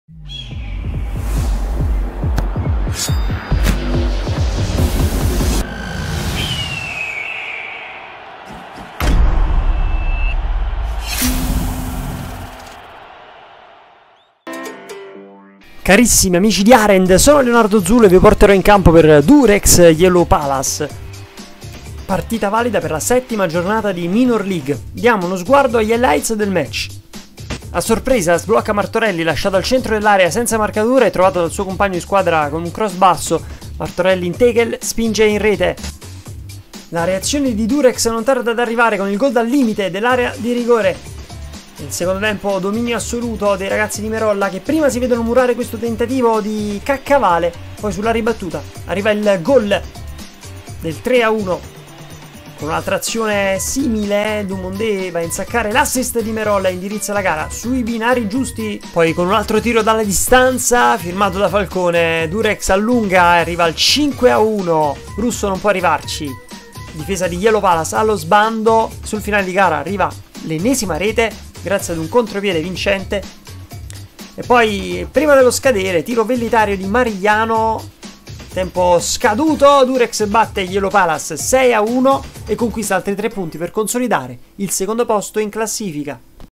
Carissimi amici di Arend, sono Leonardo Zulo e vi porterò in campo per Durex Yellow Palace. Partita valida per la 7ª giornata di Minor League. Diamo uno sguardo agli highlights del match. A sorpresa sblocca Martorelli, lasciato al centro dell'area senza marcatura e trovato dal suo compagno di squadra con un cross basso. Martorelli in tackle, spinge in rete. La reazione di Durex non tarda ad arrivare con il gol dal limite dell'area di rigore. Nel secondo tempo dominio assoluto dei ragazzi di Merolla, che prima si vedono murare questo tentativo di caccavale, poi sulla ribattuta arriva il gol del 3-1 con un'altra azione simile. Dumondé va a insaccare l'assist di Merolla e indirizza la gara sui binari giusti, poi con un altro tiro dalla distanza firmato da Falcone Durex allunga e arriva al 5-1. Russo non può arrivarci, difesa di Yellow Palace allo sbando. Sul finale di gara arriva l'ennesima rete grazie ad un contropiede vincente. E poi prima dello scadere tiro velleitario di Marigliano, tempo scaduto. Durex batte Yellow Palace 6-1 e conquista altri 3 punti per consolidare il secondo posto in classifica.